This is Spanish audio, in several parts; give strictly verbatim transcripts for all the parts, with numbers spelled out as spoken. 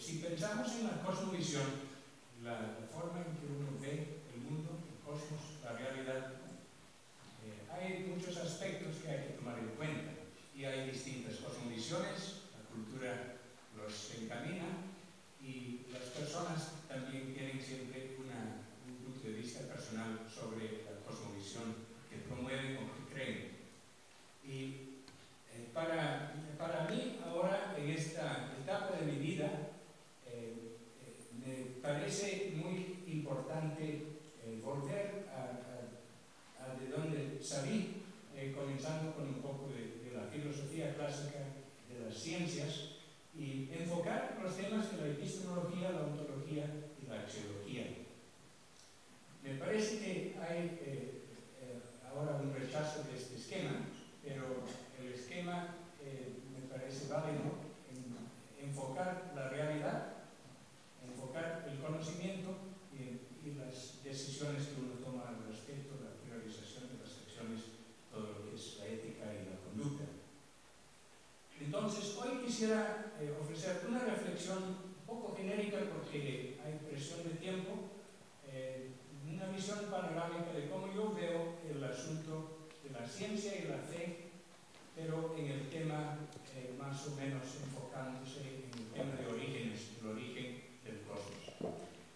si pensamos en la cosmovisión, la, la forma en que uno ve el mundo, el cosmos, la realidad, eh, hay muchos aspectos que hay que tomar en cuenta. Y hay distintas cosmovisiones, la cultura los encamina y las personas también tienen siempre una, un punto de vista personal sobre la cosmovisión que promueven o que creen. Y eh, para, para mí ahora, en esta etapa de mi vida, eh, eh, me parece muy importante eh, volver a, a, a de donde salí, eh, comenzando con un poco de, de la filosofía clásica, de las ciencias, y enfocar los temas de la epistemología, la ontología y la axiología. Me parece que hay eh, eh, ahora un rechazo de este esquema, pero el esquema eh, me parece válido en enfocar la realidad, enfocar el conocimiento y, y las decisiones que uno toma al respecto, la priorización de las acciones, todo lo que es la ética y la conducta. Entonces, hoy quisiera eh, ofrecer una reflexión un poco genérica porque hay presión de tiempo, eh, una visión panorámica de cómo yo veo el asunto de la ciencia y la fe, pero en el tema eh, más o menos enfocándose en el tema de orígenes, el origen del cosmos.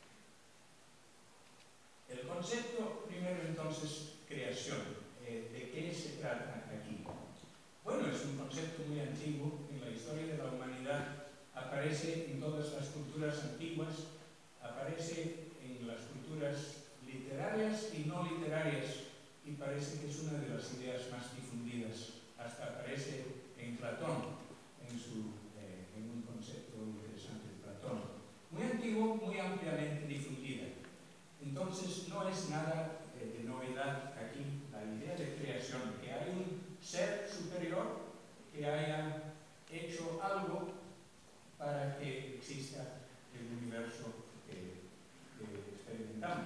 El concepto, primero entonces, creación. Eh, ¿De qué se trata aquí? Bueno, es un concepto muy antiguo en la historia de la humanidad, aparece en todas las culturas antiguas, aparece en las culturas literarias y no literarias, y parece que es una de las ideas más difundidas. Hasta aparece en Platón, en, su, eh, en un concepto interesante de Platón. Muy antiguo, muy ampliamente difundida. Entonces, no es nada eh, de novedad aquí la idea de creación, que hay un ser superior que haya hecho algo para que exista el universo que, que experimentamos.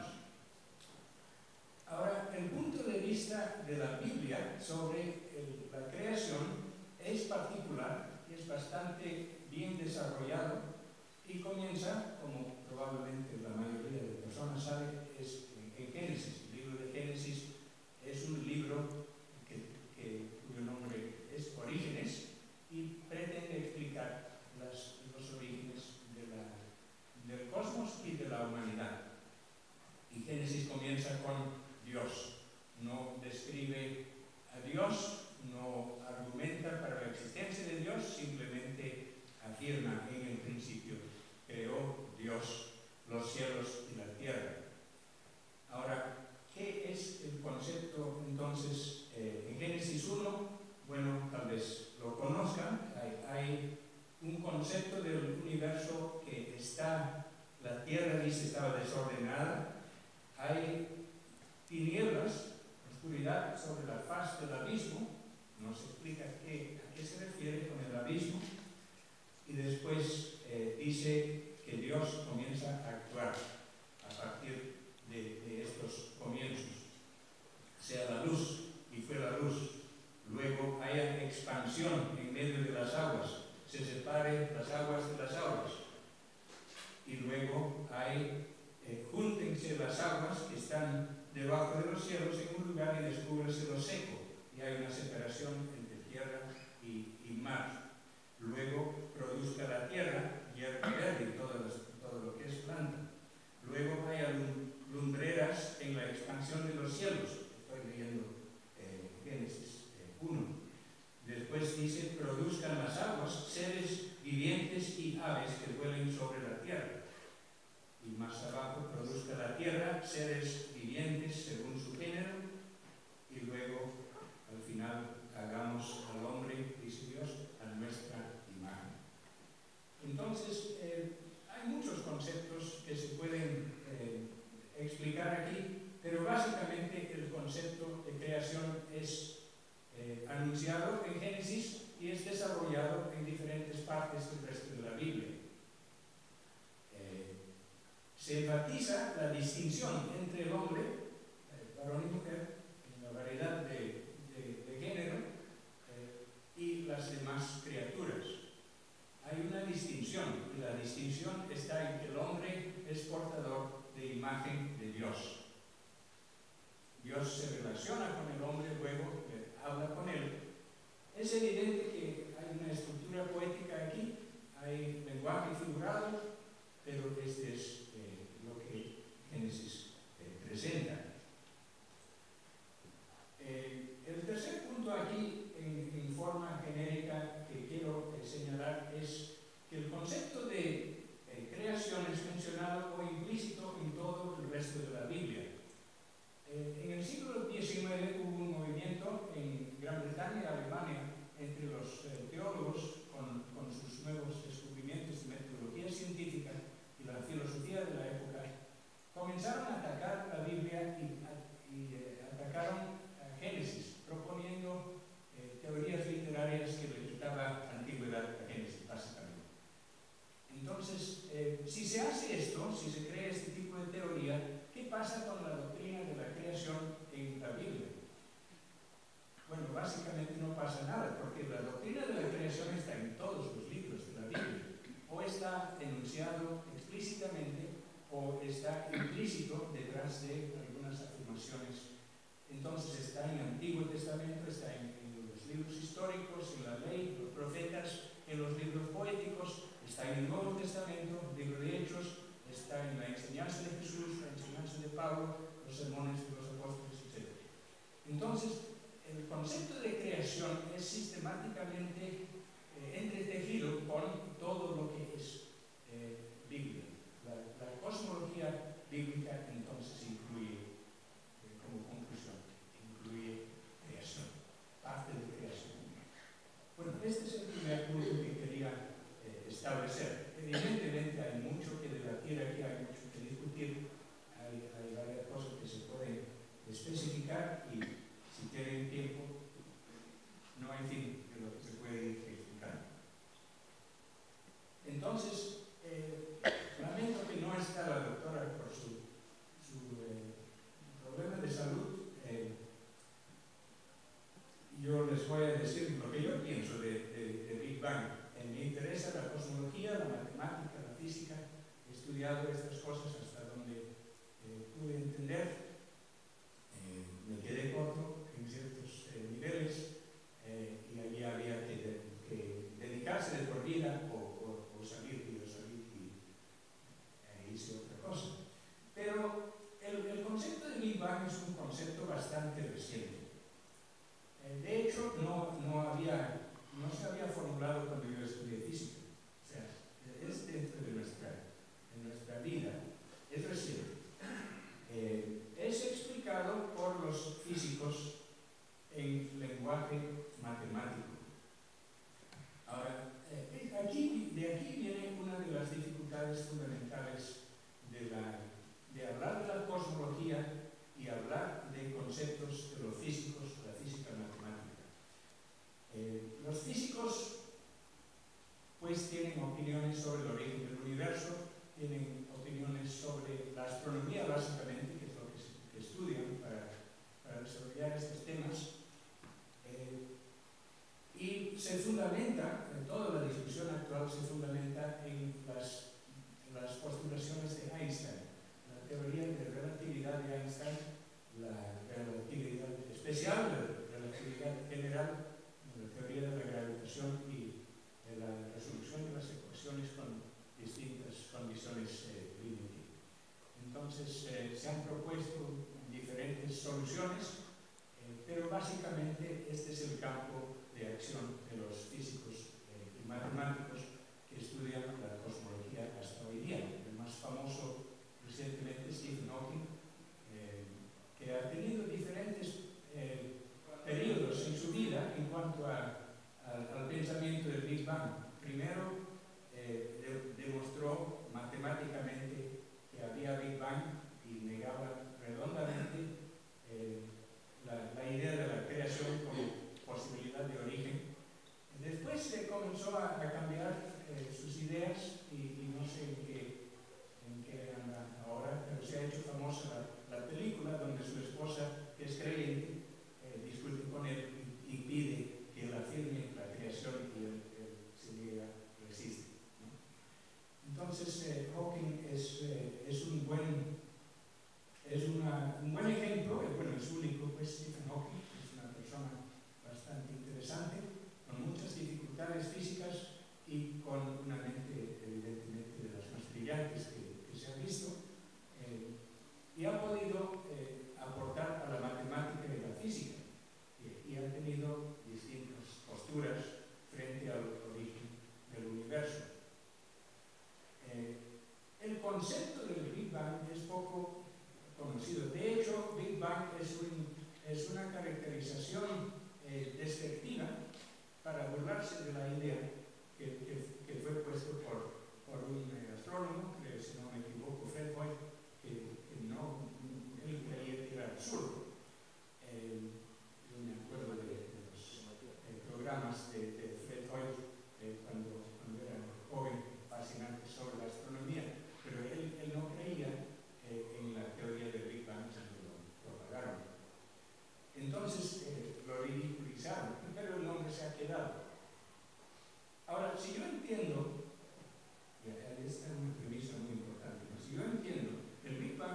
Ahora, el punto de vista de la Biblia sobre el, la creación es particular y es bastante bien desarrollado y comienza, como probablemente la mayoría de personas sabe, es en, en Génesis. El libro de Génesis es un libro que, que, cuyo nombre es Orígenes y pretende explicar las, los orígenes de la, del cosmos y de la humanidad. Y Génesis comienza con Dios, no describe a Dios, no argumenta para la existencia de Dios, simplemente afirma en el principio, creó Dios los cielos y la tierra. Ahora, ¿qué es el concepto entonces eh, en Génesis uno? Bueno, tal vez lo conozcan, hay, hay un concepto del universo que está, la tierra dice estaba desordenada, hay tinieblas, oscuridad sobre la faz del abismo, no se explica qué, a qué se refiere con el abismo, y después eh, dice que Dios comienza a actuar a partir de, de estos comienzos. Sea la luz, y fue la luz. Luego haya expansión en medio de las aguas, se separen las aguas de las aguas. Y luego hay, eh, júntense las aguas que están debajo de los cielos en un lugar y descúbrese lo seco. Y hay una separación entre tierra y, y mar. Luego produzca la tierra, hierba verde y todo, todo lo que es planta. Luego hay lumbreras en la expansión de los cielos. Estoy leyendo eh, Génesis uno. Después dice, produzcan las aguas seres vivientes y aves que vuelen sobre la tierra. Y más abajo, produzca la tierra seres vivientes según su género. Y luego, al final, hagamos al hombre, dice Dios, a nuestra imagen. Entonces, eh, hay muchos conceptos que se pueden eh, explicar aquí, pero básicamente el concepto de creación es eh, anunciado en Génesis y es desarrollado en diferentes partes del resto de la Biblia. Eh, se enfatiza la distinción entre el hombre, eh, varón y mujer, en la variedad de, de, de género, eh, y las demás criaturas. Hay una distinción, y la distinción está en que el hombre es portador de imagen de Dios. Dios se relaciona con el hombre, luego eh, habla con él. Es evidente que hay una estructura poética aquí, hay lenguaje figurado, pero este es eh, lo que Génesis eh, presenta. Eh, el tercer punto aquí, en, en forma genérica, que quiero eh, señalar es que el concepto de eh, creación es mencionado o implícito en todo el resto de la Biblia. Eh, en el siglo diecinueve hubo un movimiento en Gran Bretaña y Alemania entre los eh, teólogos con, con sus nuevos descubrimientos de metodología científica y la filosofía de la época. Comenzaron a atacar la Biblia y, y eh, atacaron a Génesis, proponiendo eh, teorías literarias que le quitaban antigüedad a Génesis, básicamente. Entonces, eh, si se hace esto, si se crea este tipo de teoría, ¿qué pasa con la doctrina de la creación en la Biblia? Bueno, básicamente no pasa nada, porque la doctrina de la creación está en todos los libros de la Biblia. O está enunciado explícitamente, o está implícito detrás de algunas afirmaciones. Entonces está en el Antiguo Testamento, está en, en los libros históricos, en la ley, los profetas, en los libros poéticos, está en el Nuevo Testamento, el libro de Hechos, está en la enseñanza de Jesús, la enseñanza de Pablo, los sermones de los apóstoles, etcétera. Entonces, el concepto de creación es sistemáticamente eh, entretejido con todo lo que es eh, Biblia. La, la cosmología bíblica entonces incluye, eh, como conclusión, incluye creación, parte de creación. Bueno, este es el primer punto que quería eh, establecer. Evidentemente hay mucho que debatir aquí, hay mucho que discutir, hay, hay varias cosas que se pueden especificar y si tienen tiempo, no hay fin de lo que se puede ir explicando. Entonces, eh, lamento que no está la doctora por su, su eh, problema de salud. Eh, yo les voy a decir lo que yo pienso de, de, de Big Bang. Eh, me interesa la cosmología, la matemática, la física. He estudiado estas cosas hasta donde eh, pude entender. Eh, me quedé corto en ciertos eh, niveles eh, y allí había que, de, que dedicarse de por vida o, o, o salir y yo salí y eh, hice otra cosa. Pero el, el concepto de Big Bang es un concepto bastante reciente. Eh, de hecho, no, no, había, no se había formulado cuando yo estudié física. O sea, es dentro de nuestra, de nuestra vida, es reciente. Eh, es explicado por los físicos en lenguaje matemático. Ahora, eh, aquí, de aquí viene una de las dificultades fundamentales de, la, de hablar de la cosmología y hablar de conceptos de los físicos, la física matemática. Eh, los físicos, pues, tienen opiniones sobre el origen del universo, tienen opiniones sobre la astronomía, básicamente, que es lo que, se, que estudian para, para desarrollar estos temas. Eh, y se fundamenta, en toda la discusión actual se fundamenta en las, en las postulaciones de Einstein, la teoría de relatividad de Einstein, la relatividad especial, la relatividad general, la teoría de la gravitación y de la resolución de las ecuaciones con distintas condiciones eh, límite. Entonces, eh, se han propuesto diferentes soluciones, eh, pero básicamente este es el campo de acción de los físicos eh, y matemáticos que estudian la cosmología hasta hoy día. El más famoso recientemente, Stephen Hawking, eh, que ha tenido diferentes eh, periodos en su vida en cuanto a, a, al pensamiento del Big Bang. Primero, eh, de, demostró matemáticamente que había Big Bang y negaba redondamente eh, la, la idea de la creación como posibilidad de origen. Después se comenzó a, a cambiar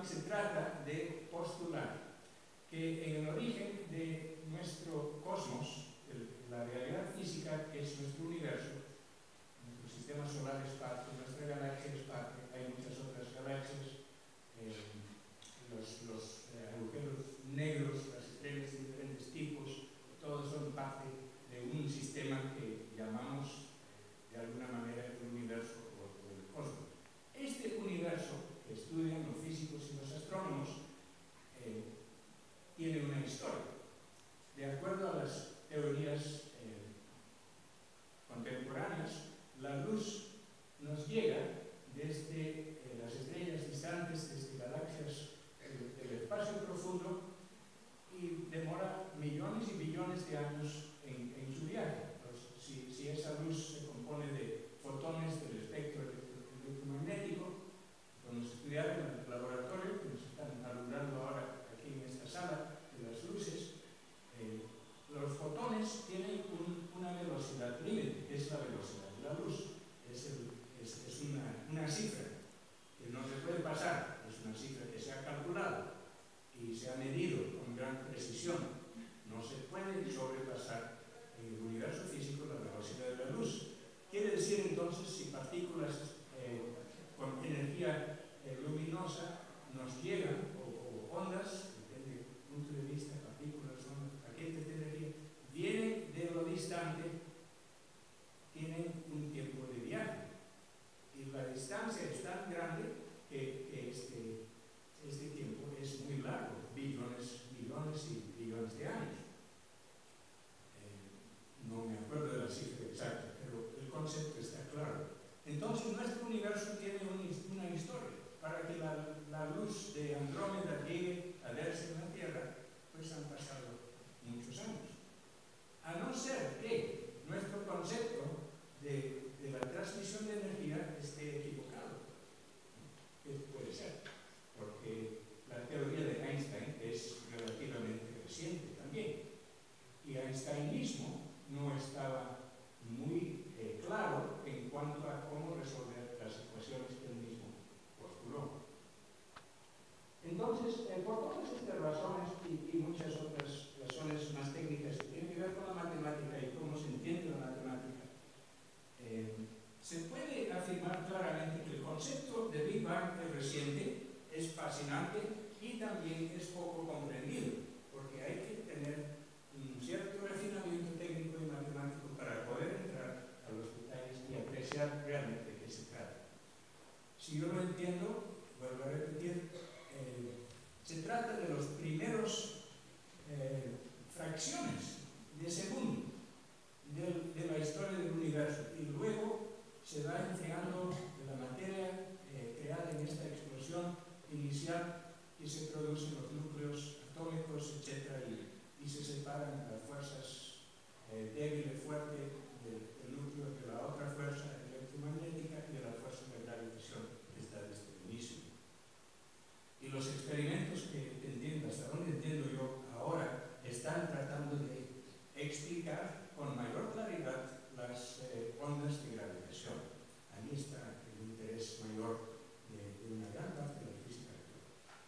Bang se trata de postular que en el origen de nuestro cosmos, el, la realidad física que es nuestro universo, nuestro sistema solar es parte, nuestra galaxia es parte, hay muchas otras galaxias, eh, los, los eh, agujeros negros, las estrellas de diferentes tipos, todos son parte de un sistema que llamamos eh, de alguna manera el universo o, o el cosmos. Este universo que estudian los físicos y los astrónomos eh, tiene una historia. De acuerdo a las teorías eh, contemporáneas, la luz nos llega desde eh, las estrellas distantes, desde galaxias eh, del espacio profundo, y demora millones y billones de años en, en su viaje. Entonces, si, si esa luz se compone de fotones del espectro electromagnético, podemos estudiar en el laboratorio, que nos están alumbrando ahora aquí en esta sala de las luces, eh, los fotones tienen un, una velocidad límite, que es la velocidad de la luz. Es, el, es, es una, una cifra que no se puede pasar, es una cifra que se ha calculado y se ha medido con gran precisión. No se puede sobrepasar en el universo físico la velocidad de la luz. Quiere decir entonces, si partículas eh, con energía eh, luminosa nos llegan, o, o ondas, depende del punto de vista, partículas, ondas, paquetes de energía, vienen de lo distante, tienen un tiempo de viaje. Y la distancia es tan grande que, que este, este tiempo es muy largo, billones, billones y billones de años. Eh, no me acuerdo de la cifra exacta, pero el concepto está claro. Entonces nuestro universo tiene un, una historia. Para que la, la luz de Andrómeda llegue a verse en la Tierra, pues han pasado muchos años. A no ser que nuestro concepto de, de la transmisión de energía esté equivocado. Eso puede ser, porque la teoría de Einstein es relativamente reciente también. Y Einstein mismo no estaba muy eh, claro en cuanto a cómo resolver las ecuaciones que él mismo postuló. Entonces, eh, por todas estas razones y, y muchas otras razones más técnicas que tienen que ver con la matemática y cómo se entiende la matemática, eh, se puede afirmar claramente que el concepto de Big Bang es reciente, es fascinante y también es poco comprendido, porque hay que tener un cierto refinamiento técnico y matemático para poder entrar a los detalles y apreciar realmente de qué se trata. Si yo lo entiendo, vuelvo a repetir, eh, se trata de los primeros eh, fracciones de segundo de, de la historia del universo, y luego se va enfriando de la materia eh, creada en esta explosión inicial y se producen los núcleos atómicos, etcétera, y, y se separan las fuerzas eh, débil y fuerte del, del núcleo de la otra fuerza electromagnética y de la fuerza de gravitación que está desde el inicio. Y los experimentos que entiendo, hasta donde entiendo yo ahora, están tratando de explicar con mayor claridad las eh, ondas de gravitación. Ahí está el interés mayor de, de una gran parte de la física actual.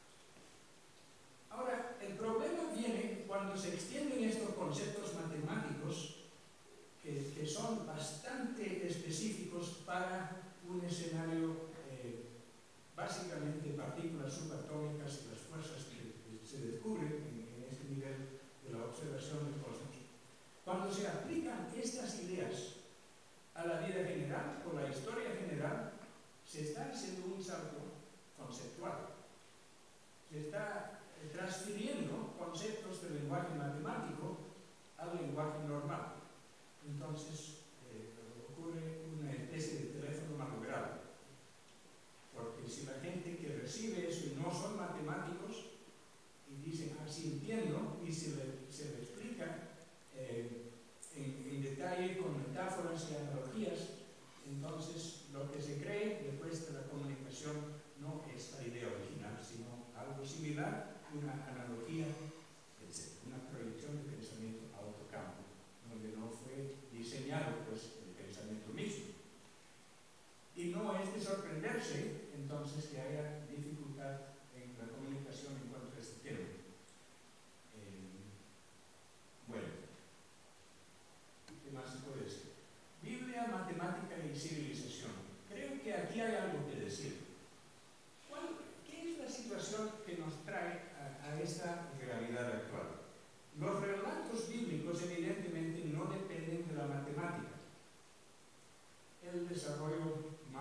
Ahora, el problema viene cuando se extienden estos conceptos matemáticos que, que son bastante específicos para un escenario eh, básicamente partículas subatómicas y las fuerzas que, que se descubren en, en este nivel de la observación del cosmos. Cuando se aplican estas ideas a la vida general o la historia general, se está haciendo un salto conceptual. Se está transfiriendo conceptos del lenguaje matemático al lenguaje normal. Entonces, eh, ocurre una especie de teléfono malogrado. Porque si la gente que recibe eso y no son matemáticos y dicen, ah, sí entiendo, y se le, se le explica eh, en, en detalle con metáforas y analogías, entonces lo que se cree después de la comunicación no es la idea original, sino algo similar, una analogía, etcétera, una proyección de pensamiento a otro campo, donde no fue diseñado pues, el pensamiento mismo. Y no es de sorprenderse entonces que haya dificultad en la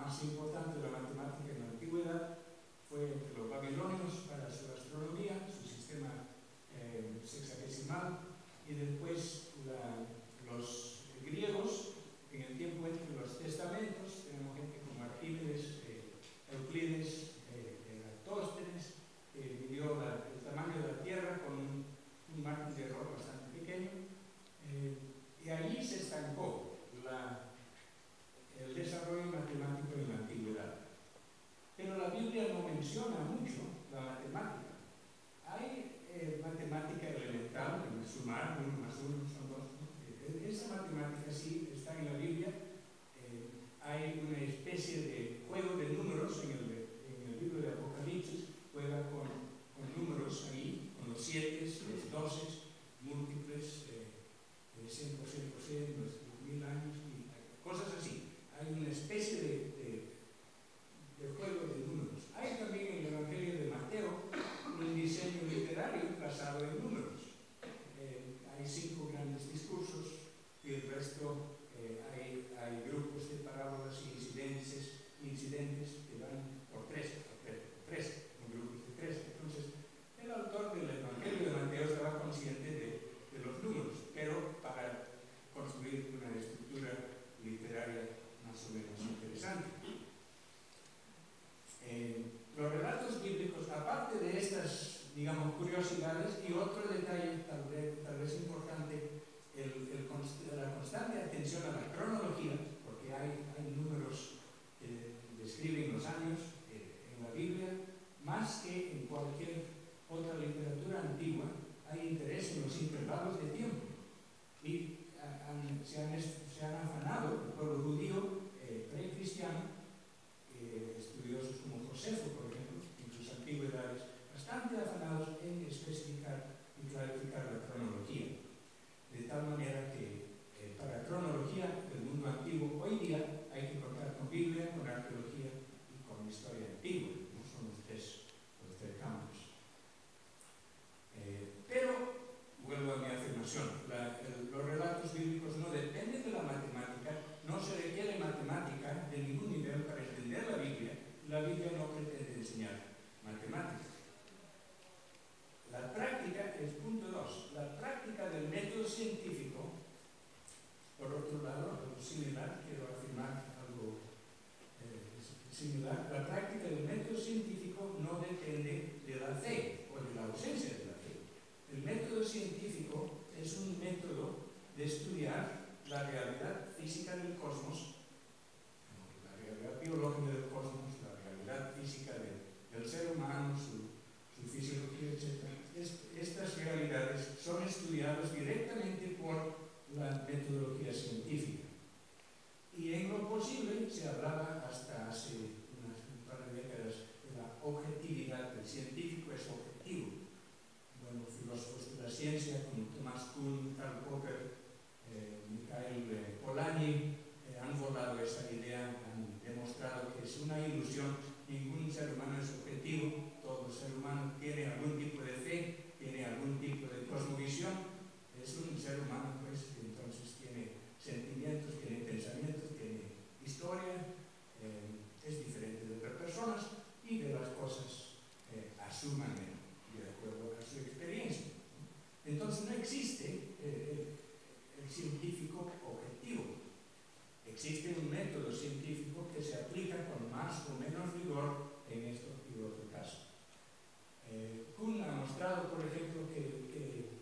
más importante de la matemática en la antigüedad fue los babilonios para su astronomía, su sistema eh, sexagesimal, y después la, los griegos, en el tiempo entre los testamentos, tenemos gente como Arquímedes, eh, Euclides, eh, Eratóstenes, que midió la, el tamaño de la Tierra con un, un margen de error bastante pequeño, eh, y allí se estancó la, el desarrollo matemático en la antigüedad. Pero la Biblia no menciona mucho la matemática. Hay eh, matemática elemental, en sumar, uno más uno son dos. Eh, esa matemática sí está en la Biblia. Eh, hay una especie de juego de números en el, en el libro de Apocalipsis, juega con, con números ahí, con los siete, los doce, múltiples, eh, cien por cien por cien, los mil años, y cosas así. Hay una especie de, de, de juego de números. Hay también en el Evangelio de Mateo un diseño literario basado en números. Eh, hay cinco grandes discursos y el resto eh, hay, hay grupos de parábolas y incidentes, incidentes que van por tres, por tres, por tres, con grupos de tres. Entonces, el autor del Evangelio de Mateo estaba consciente de, de los números, pero para construir una estructura literaria más o menos interesante. Eh, los relatos bíblicos, aparte de estas, digamos, curiosidades, y otro detalle tal vez, tal vez importante, el, el const la constante atención a la cronología, porque hay, hay números que describen los años eh, en la Biblia, más que en cualquier otra literatura antigua, hay interés en los intervalos de tiempo. Y han, se, han, se han afanado el pueblo judío eh, precristiano, eh, estudiosos como Josefo, por ejemplo, en sus antigüedades, bastante afanados en especificar y clarificar la cronología. De tal manera que eh, para cronología del mundo antiguo, hoy día hay que contar con Biblia, con arqueología y con historia antigua. No son los tres, los tres campos. Eh, pero, vuelvo a mi afirmación, la, el, los relatos bíblicos no dependen de la matemática, no se requiere matemática de ningún nivel para entender la Biblia. La Biblia no pretende enseñar matemáticas. La práctica es punto dos. La práctica del método científico, por otro lado, algo similar, quiero afirmar algo eh, similar, la práctica del método científico no depende de la fe o de la ausencia de la fe. El método científico es un método de estudiar la realidad física del cosmos, la realidad biológica del cosmos, la realidad física de, del ser humano, su, su fisiología, etcétera. Es, estas realidades son estudiadas directamente por la metodología científica. Y en lo posible se hablaba hasta hace unas, un par de décadas de la objetividad. El científico es objetivo. Bueno, filósofos de la ciencia como Thomas Kuhn, Karl Popper, eh, Mikhail eh, Polanyi eh, han volado esa idea, han demostrado que es una ilusión. Ningún ser humano es objetivo, todo ser humano tiene algún tipo de fe, tiene algún tipo de cosmovisión, es un ser humano, pues, entonces tiene sentimientos, tiene pensamientos, tiene historia, eh, es diferente de otras personas y de las cosas eh, asuman de acuerdo a su experiencia. Entonces no existe eh, el, el científico objetivo. Existe un método científico que se aplica con más o menos rigor en esto y en otro caso. Eh, Kuhn ha mostrado, por ejemplo, que, que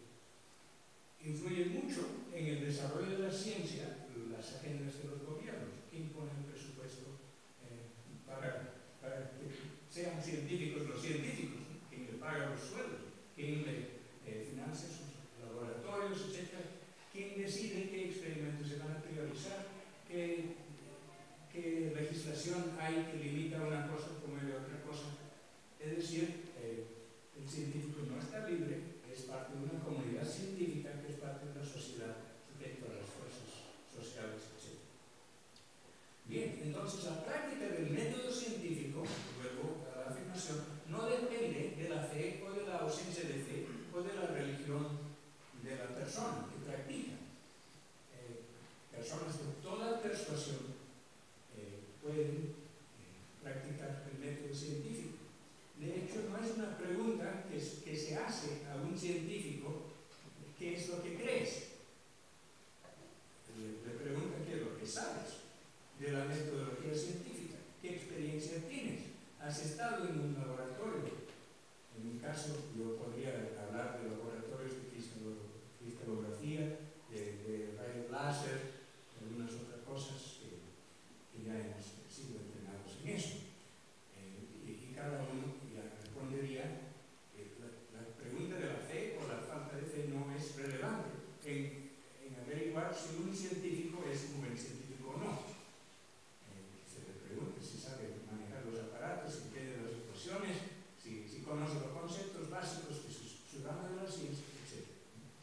influye mucho en el desarrollo de la ciencia las agendas de los gobiernos. ¿Quién pone el presupuesto eh, para, para que sean científicos los científicos? ¿Quién le paga los sueldos? ¿Quién le eh, financia sus laboratorios, etcétera? ¿Quién decide qué experimentos se van a priorizar? ¿Qué, qué legislación hay que limita una cosa como de otra cosa? Es decir, eh, el científico no está libre, es parte de una comunidad científica que es parte de la sociedad respecto a las fuerzas sociales, etcétera. Bien, entonces la práctica del método científico, vuelvo a la afirmación, no depende de la fe o de la ausencia de fe o de la religión de la persona que practica. Eh, personas de toda persuasión eh, pueden tienes, has estado en un laboratorio. En mi caso, yo podría hablar de laboratorios de cristalografía, de, de rayos láser, de algunas otras cosas que, que ya hemos sido entrenados en eso. Eh, y, y cada uno ya respondería que la, la pregunta de la fe o la falta de fe no es relevante en, en averiguar si un científico es un buen científico o no. Eh, se le pregunta si sabe manejar los aparatos, si entiende las ecuaciones, si, si conoce los conceptos básicos de su, su rama de la ciencia, etcétera.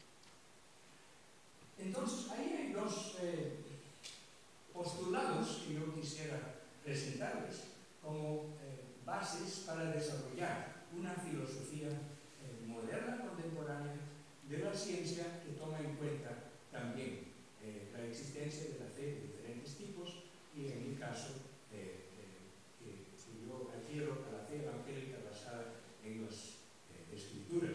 Entonces, ahí hay dos eh, postulados que yo quisiera presentarles como eh, bases para desarrollar una filosofía eh, moderna, contemporánea, de la ciencia que toma en cuenta también eh, la existencia de la fe de diferentes tipos y, en mi caso, eh, eh, que, que yo adhiero a la fe evangélica basada en las eh, escrituras.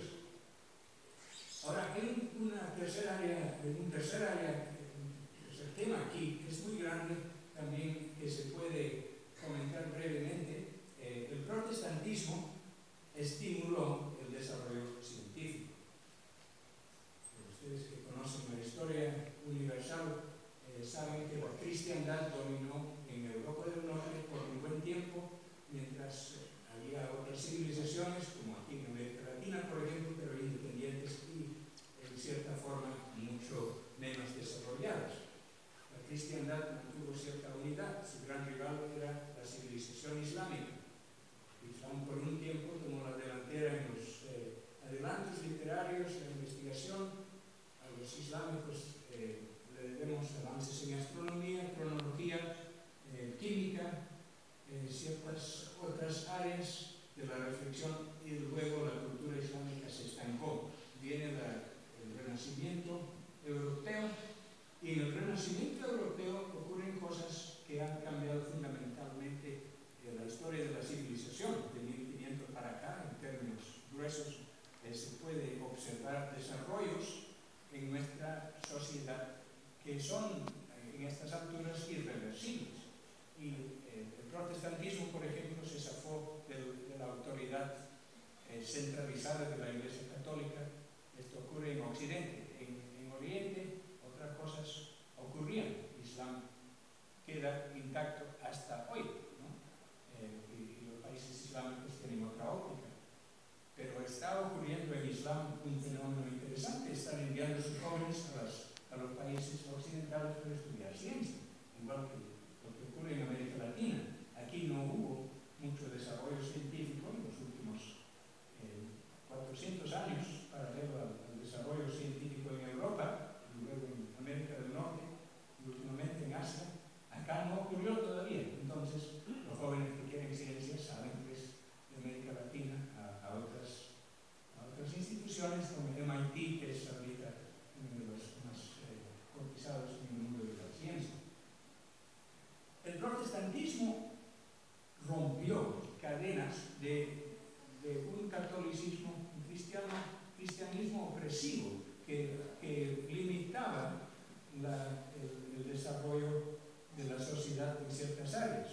Ahora, en una tercera área, en un tercer área, un tercer tema aquí, que es muy grande también, que se puede comentar brevemente, eh, el protestantismo estimuló el desarrollo científico. Ustedes que conocen la historia universal eh, saben que la cristiandad dominó en Europa del Norte por un buen tiempo, mientras eh, había otras civilizaciones, como aquí en América Latina, por ejemplo, pero independientes y en cierta forma mucho menos desarrolladas. La cristiandad mantuvo cierta unidad, su gran rival era la civilización islámica. Islam por un tiempo tomó la delantera en los eh, adelantos literarios, la investigación. A los islámicos eh, le debemos avances en astronomía, cronología, eh, química, eh, ciertas otras áreas de la reflexión, y luego la cultura islámica se estancó. Viene la, el Renacimiento europeo, y en el Renacimiento europeo ocurren cosas que han cambiado fundamentalmente eh, la historia de la civilización. De mil quinientos para acá, en términos gruesos, eh, se puede observar desarrollos en nuestra sociedad que son eh, en estas alturas irreversibles. Y eh, el protestantismo, por ejemplo, se zafó del, de la autoridad eh, centralizada de la Iglesia Católica. Esto ocurre en Occidente. En, en Oriente otras cosas ocurrían. Islam queda intacto hasta hoy, ¿no? eh, y, y los países islámicos tienen otra óptica. Pero está ocurriendo en Islam un fenómeno interesante. Están enviando sus jóvenes a, las, a los países occidentales para estudiar ciencia, igual que lo que ocurre en América Latina. Aquí no hubo mucho desarrollo científico en los últimos eh, cuatrocientos años, paralelo al, al desarrollo científico en Europa, y luego en América del Norte, y últimamente en Asia. Acá no ocurrió todavía. Entonces, los jóvenes que quieren ciencia saben que es de América Latina a, a, otras, a otras instituciones como M I T, que es ahorita uno de los más eh, cotizados en el mundo de la ciencia. El protestantismo rompió cadenas de, de un catolicismo, un cristiano, cristianismo opresivo que, que limitaba la, el, el desarrollo de la sociedad en ciertas áreas.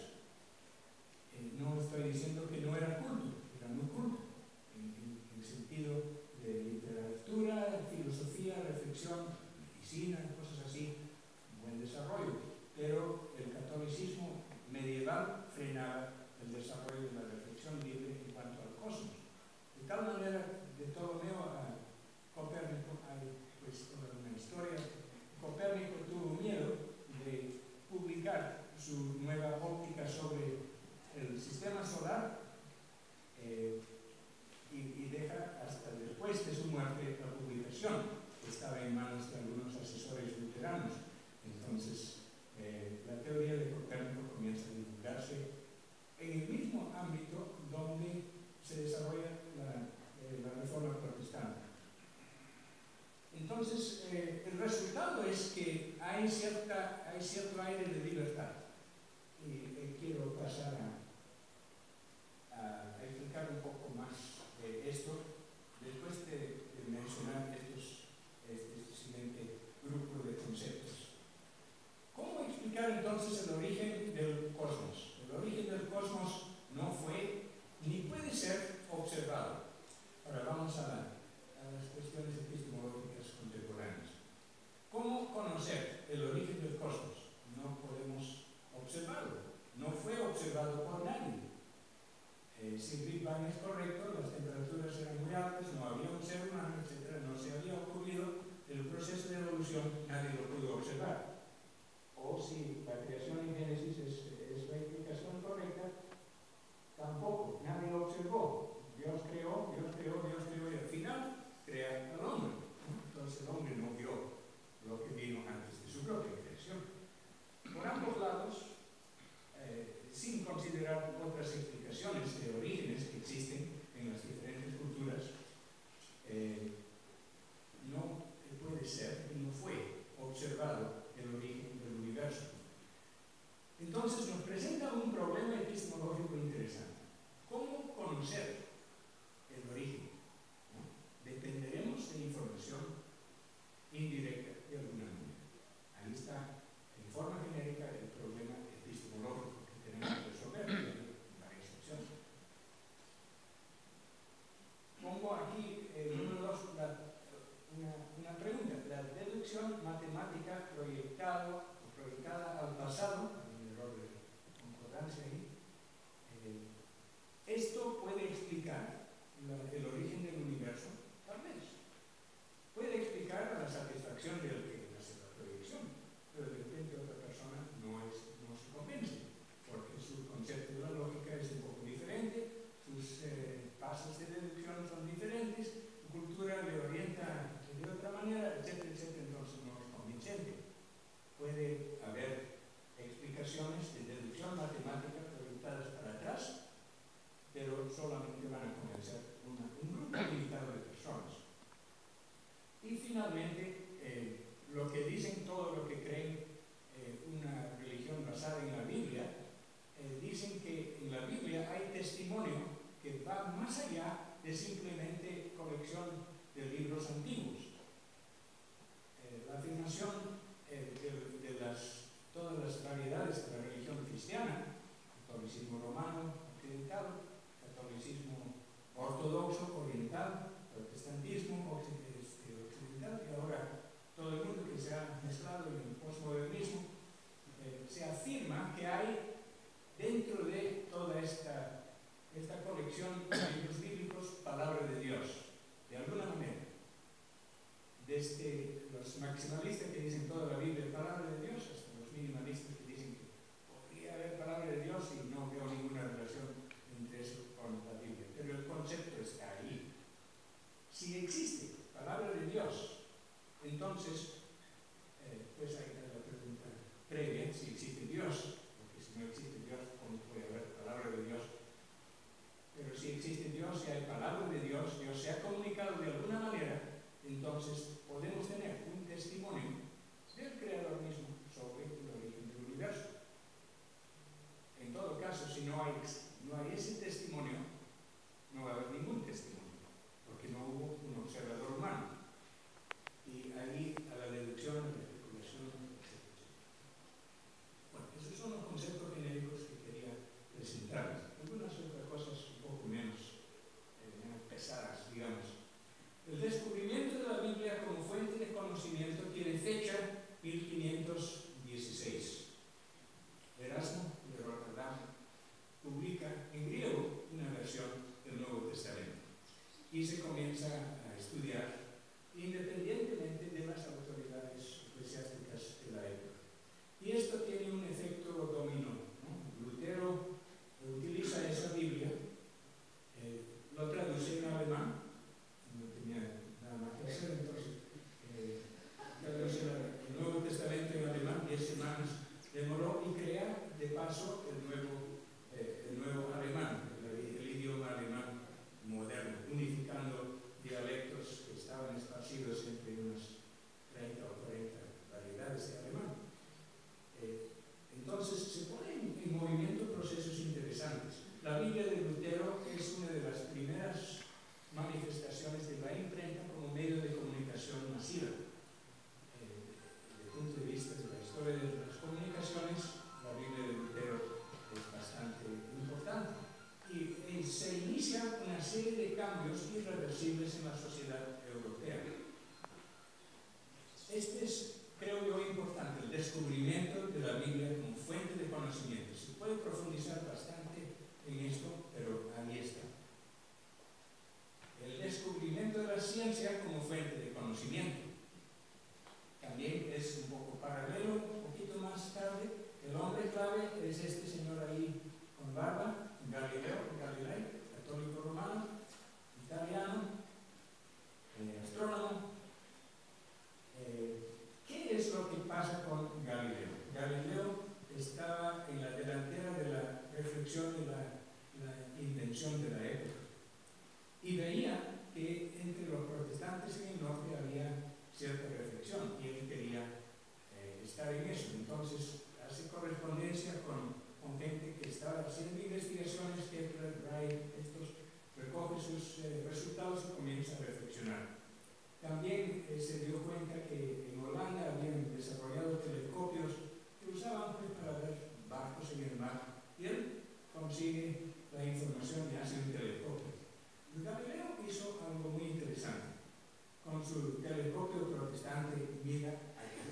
Eh, no estoy diciendo que no era culto, era muy culto, en, en, en el sentido de literatura, filosofía, reflexión, medicina, cosas así, buen desarrollo. Pero el catolicismo medieval frenaba el desarrollo de la reflexión libre en cuanto al cosmos. De tal manera, de Ptolomeo a Copérnico hay pues toda una historia. Copérnico tuvo miedo de publicar su nueva óptica sobre el sistema solar eh, y, y deja hasta después de su muerte la publicación, que estaba en manos de algunos asesores luteranos. Entonces, eh, la teoría de Copérnico comienza a divulgarse en el mismo ámbito donde se desarrolla la, eh, la reforma protestante. Entonces, eh, el resultado es que hay, cierta, hay cierto aire de libertad. Y eh, quiero observado por nadie. Eh, si el Big Bang es correcto, las temperaturas eran muy altas, no había un ser humano, etcétera, no se había ocurrido el proceso de evolución, nadie lo pudo observar. O si la creación en Génesis es, es la explicación correcta, tampoco, nadie lo observó. Dios creó, Dios creó, Dios creó y al final crea al hombre. Entonces el hombre no vio lo que vino antes de su propia creación. Por ambos lados, eh, sin considerar otras explicaciones de orígenes que existen en las diferentes culturas, eh, no puede ser que no fue observado el origen del universo. Entonces nos presenta un problema epistemológico interesante. ¿Cómo conocer el origen? ¿No? Dependeremos de información indirecta de alguna manera. Ahí está, en forma genérica, el problema epistemológico que tenemos que resolver. Hay varias opciones. Pongo aquí el número dos, la, una, una pregunta. La deducción matemática proyectado, proyectada al pasado, hay un error de concordancia ahí, eh, ¿esto puede explicar la, el origen del universo? Tal vez. Puede explicar la satisfacción del que hace la proyección, pero de repente otra persona no, es, no se convence, porque su concepto de la lógica es un poco diferente, sus eh, pasos de deducción son diferentes, su cultura le orienta de otra manera, etcétera, etcétera, entonces no es convincente. Puede haber explicaciones de deducción matemática proyectadas para atrás, pero solamente van a convencer una, un grupo limitado de personas. Y finalmente, eh, lo que dicen, todo lo que creen eh, una religión basada en la Biblia, eh, dicen que en la Biblia hay testimonio que va más allá de simplemente colección de libros antiguos. Eh, la afirmación eh, de, de las, todas las variedades de la religión cristiana, catolicismo romano, occidental, catolicismo ortodoxo, oriental, protestantismo, occidental, y ahora todo el mundo que se ha mezclado en el postmodernismo, eh, se afirma que hay dentro de toda esta, esta colección de libros bíblicos palabra de Dios, de alguna manera. Desde los maximalistas que dicen toda la Biblia es palabra de Dios, hasta los minimalistas que dicen que podría haber palabra de Dios y no veo ninguna relación entre eso con la Biblia. Pero el concepto está ahí. Si existe palabra de Dios, entonces, eh, pues ahí está la pregunta previa, si existe Dios, porque si no existe Dios, ¿cómo puede haber palabra de Dios? Pero si existe Dios, si hay palabra de Dios, Dios se ha comunicado de alguna manera, entonces podemos tener un testimonio del Creador mismo sobre el origen del universo. En todo caso, si no hay, no hay ese testimonio, no va a haber ningún testimonio, porque no hubo un observador humano. Y ahí a la deducción, a la especulación, etcétera. Bueno, esos son los conceptos genéricos que quería presentarles. Algunas otras cosas un poco menos, eh, menos pesadas, digamos. El descubrimiento de la Biblia como fuente de conocimiento tiene fecha mil quinientos dieciséis. Erasmo de Rotterdam publica en griego una versión del Nuevo Testamento y se comienza a estudiar independientemente de las autoridades eclesiásticas de la época. Y esto tiene un efecto dominó, ¿no? Lutero utiliza esa Biblia, eh, lo traduce en alemán, no tenía nada más que hacer, entonces eh, traduce el Nuevo Testamento en alemán, diez semanas demoró y crea de paso el nuevo, eh, el nuevo alemán, el, el idioma alemán moderno, unificando dialectos que estaban esparcidos entre unas treinta o cuarenta variedades de alemán. Eh, entonces se ponen en movimiento procesos interesantes. La Biblia de Lutero es una de las primeras manifestaciones de la imprenta como medio de comunicación masiva. Eh, desde el punto de vista de la historia de las comunicaciones, la Biblia de Lutero es bastante importante. Y eh, se inicia una serie de cambios irreversibles en la sociedad europea. Este es, creo yo, importante, el descubrimiento de la Biblia como fuente de conocimiento. Se puede profundizar profundizar bastante en esto, pero ahí está. El descubrimiento de la ciencia como fuente de conocimiento. También es un poco paralelo, un poquito más tarde. El hombre clave es este señor ahí con barba, Galileo Galilei, católico romano, italiano, eh, astrónomo. Eh, ¿Qué es lo que pasa con Galileo? Galileo estaba en la delantera de la reflexión de la, la invención de la época y veía que entre los protestantes en el norte había cierta reflexión y él quería eh, estar en eso. Entonces hace correspondencia con, con gente que estaba haciendo investigaciones, Kepler, Wright, estos, recoge sus eh, resultados y comienza a reflexionar. También eh, se dio cuenta que en Holanda habían desarrollado telescopios que usaban pues, para ver barcos en el mar, y él consigue la información y hace un telescopio. Galileo hizo algo muy interesante. Con su telescopio protestante, mira aquí.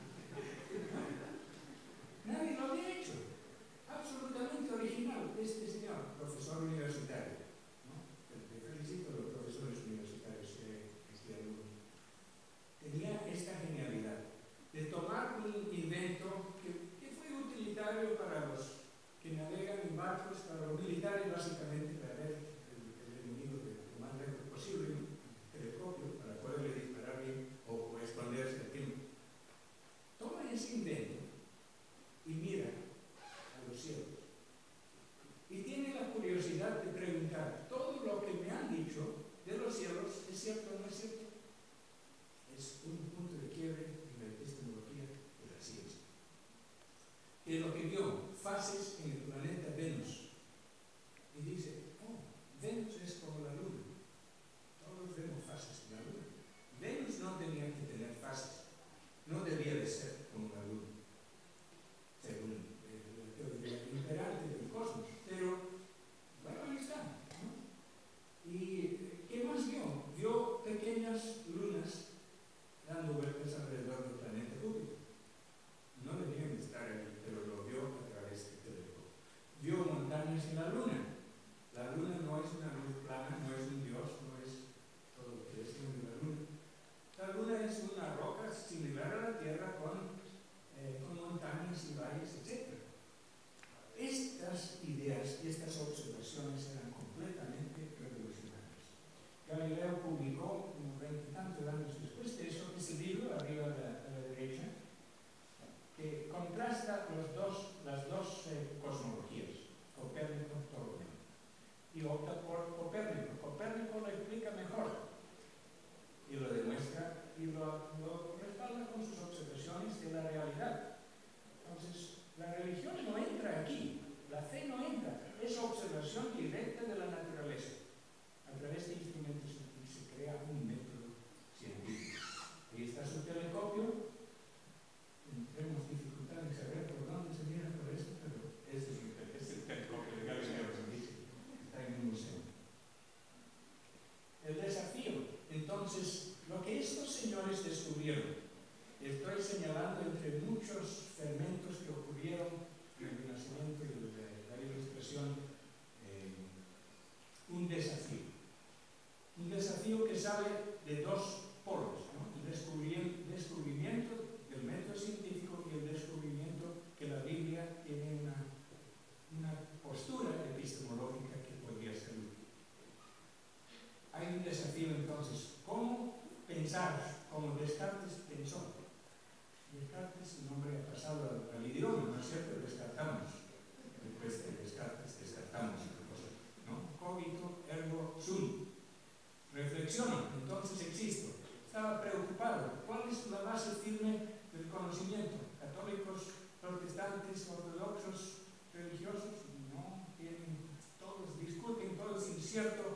Nadie lo había hecho. Absolutamente original. Este señor, profesor universitario, ¿no? Le felicito a los profesores universitarios que este alumno. Tenía esta genialidad de tomar un invento que, que fue utilitario para los que navegan en barcos, para los militares básicamente, para ver el, el enemigo de lo más lejos posible, un telescopio para poderle disparar bien o, o esconderse a tiempo. Toma ese invento y mira a los cielos. Y tiene la curiosidad de preguntar, ¿todo lo que me han dicho de los cielos es cierto o no es cierto? Es un punto de quiebre en la epistemología de la ciencia. Que lo que vio fases en el planeta Venus y dice, oh, Venus es como la Luna. Todos vemos fases en la Luna. Venus no tenía que tener fases. No debía de ser como la Luna, según eh, la teoría imperante del cosmos. Pero, bueno, ahí está, ¿no? ¿Y qué más vio? Vio pequeñas lunas dando vueltas alrededor del planeta Júpiter. No debían estar aquí, pero lo vio a través del telescopio. Vio montañas en la Luna. La Luna no es una luz plana, no es un dios, no es todo lo que es en la Luna. La Luna es una roca similar a la Tierra con, eh, con montañas y valles, etcétera. Estas ideas y estas observaciones eran completamente revolucionarias. Galileo publicó unos veintitantos años después de eso ese libro, arriba a la, a la derecha, que contrasta los dos, las dos eh, cosmologías, Copérnico y Ptolomeo, y opta por Copérnico. Copérnico lo explica mejor y lo demuestra y lo, lo respalda con sus observaciones de la realidad. Entonces, la religión no entra aquí, la fe no entra, es observación directa de la naturaleza. A través de instrumentos se crea un método científico. Ahí está su telescopio. Tendremos dificultad en saber por dónde se mira por esto, pero ese es el, es el telescopio de Galileo, está en un museo. El desafío. Entonces, lo que estos señores descubrieron, estoy señalando entre muchos fermentos que ocurrieron en el Renacimiento y de la Ilustración, eh, un desafío. Un desafío que sale de dos polos, ¿no? El descubrimiento del método científico y el descubrimiento que la Biblia tiene una, una postura epistemológica que podría ser útil. Hay un desafío entonces, ¿cómo pensar como Descartes pensó? Descartes, su nombre ha pasado al, al idioma, ¿no es cierto? Descartamos. Después de Descartes, descartamos la cosa, ¿no? Cogito, ergo, sum. Reflexiono, entonces existo. Estaba preocupado. ¿Cuál es la base firme del conocimiento? Católicos, protestantes, ortodoxos, religiosos, no tienen, todos discuten, todo es incierto,